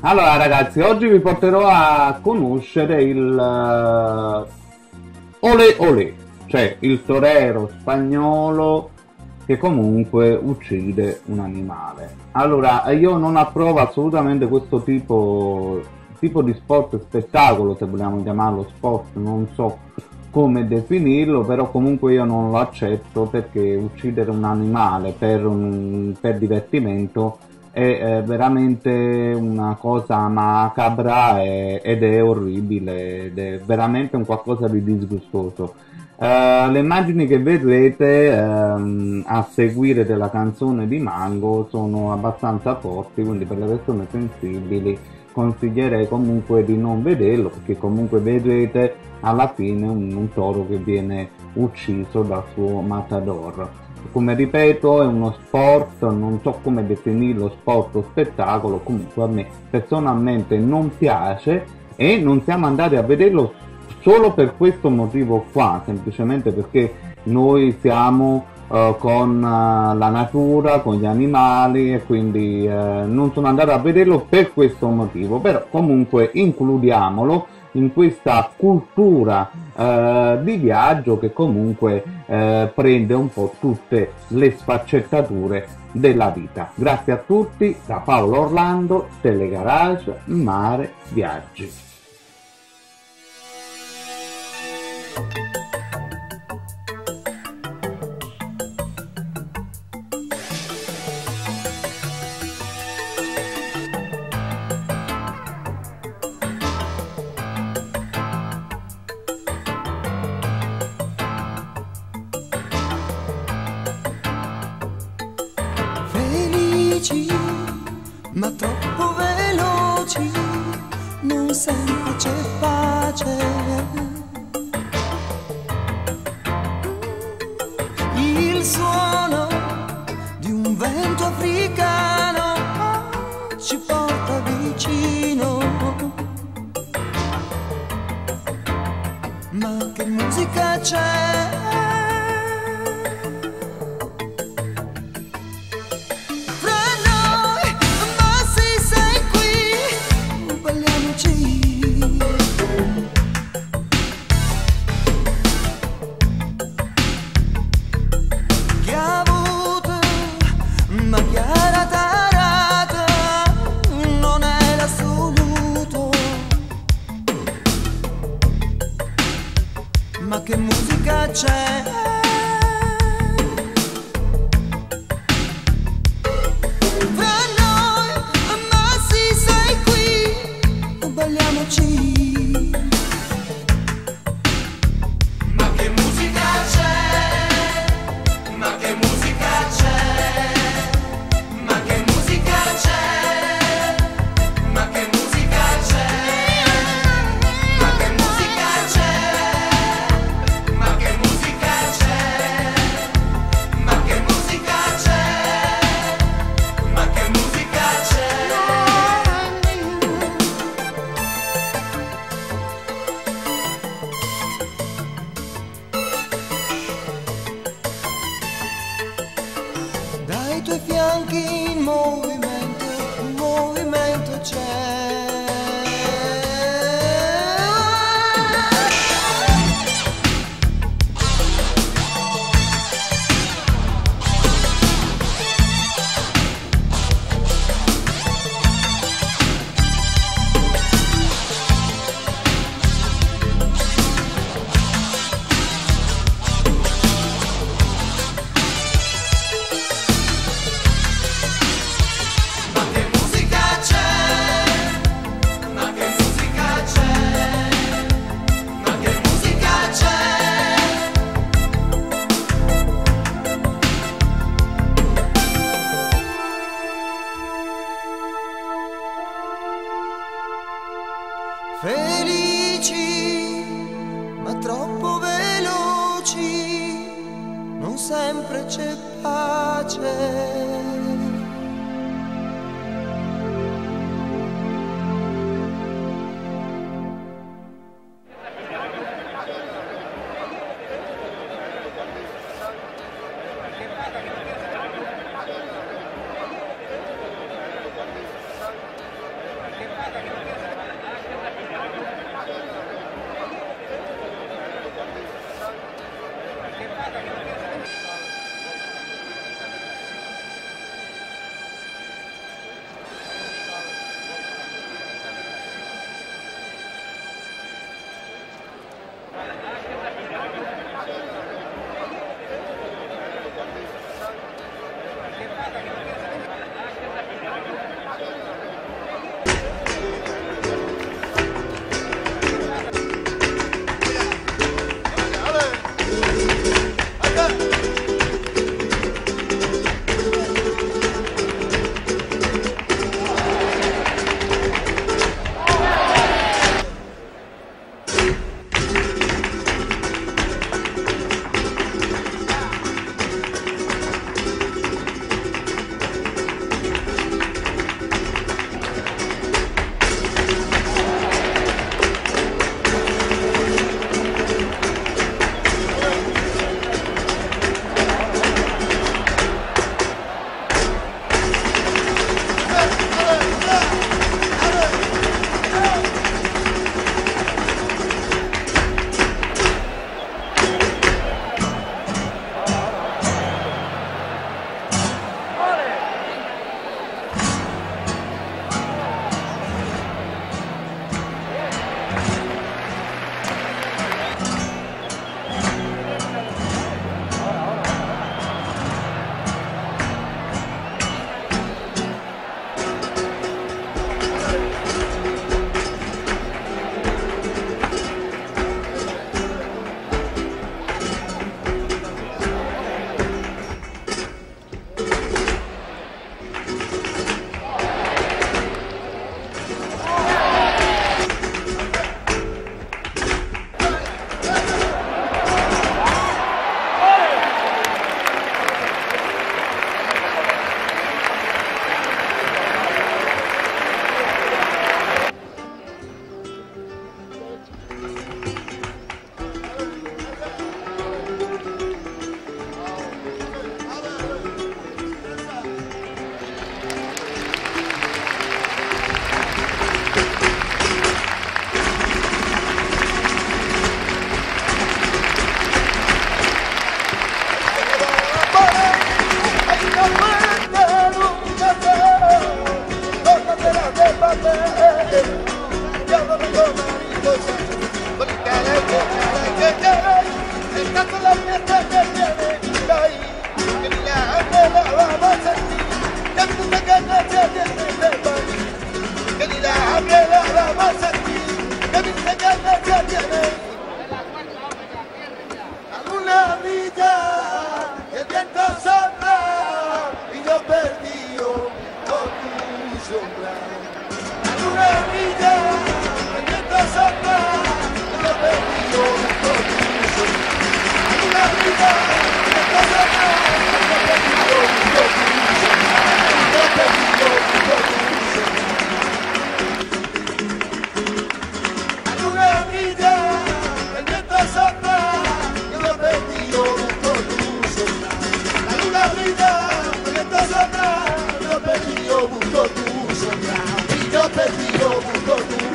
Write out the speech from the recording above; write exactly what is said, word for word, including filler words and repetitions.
Allora ragazzi, oggi vi porterò a conoscere il uh, Olé Olé, cioè il torero spagnolo che comunque uccide un animale. Allora, io non approvo assolutamente questo tipo, tipo di sport, spettacolo, se vogliamo chiamarlo sport, non so come definirlo, però comunque io non lo accetto, perché uccidere un animale per, un, per divertimento è eh, veramente una cosa macabra e, ed è orribile, ed è veramente un qualcosa di disgustoso. Uh, le immagini che vedrete um, a seguire della canzone di Mango sono abbastanza forti, quindi per le persone sensibili consiglierei comunque di non vederlo, perché comunque vedrete alla fine un, un toro che viene ucciso dal suo matador. Come ripeto, è uno sport, non so come definirlo, sport o spettacolo, comunque a me personalmente non piace e non siamo andati a vederlo solo per questo motivo qua, semplicemente perché noi siamo uh, con uh, la natura, con gli animali, e quindi uh, non sono andato a vederlo per questo motivo, però comunque includiamolo in questa cultura uh, di viaggio che comunque uh, prende un po' tutte le sfaccettature della vita. Grazie a tutti, da Paolo Orlando, Telegarage, Mare, Viaggi. Felici, ma troppo veloci, non sempre c'è pace. Il suono di un vento africano ci porta vicino. Ma che musica c'è? Ma che musica c'è? Fra noi, ma sì, sei qui, balliamoci. Ma che musica c'è? Ma che musica c'è? Ma che musica c'è? Ma che musica c'è? Ma che musica c'è? Ma che musica c'è? Ma che musica c'è? Ma che musica c'è? Dai tuoi fianchi in movimento, un movimento c'è. Ma che musica c'è? Ma che musica c'è? Ma che musica c'è? Felici, ma troppo veloci, non sempre c'è pace. Che paga, che paga. Yo perdí, yo busco tu sombra, y yo perdí, yo busco tu